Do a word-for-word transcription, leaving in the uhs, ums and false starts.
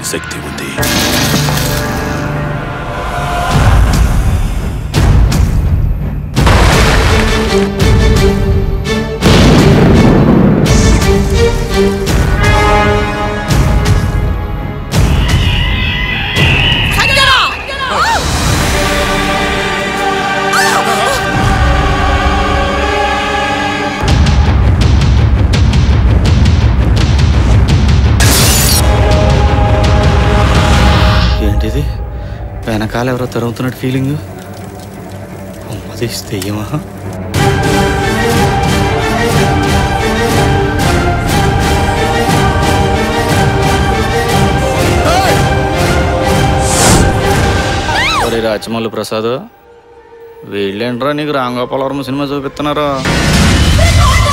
శక్తి ఉంది. ఏంటిది? వెనకాల ఎవరో తరుగుతున్నట్టు ఫీలింగ్. అది దెయ్యమా? ఒరే రాచమల్లు ప్రసాద్, వీళ్ళేంట్రా నీకు రాంగోపాలవరం సినిమా చూపిస్తున్నారు?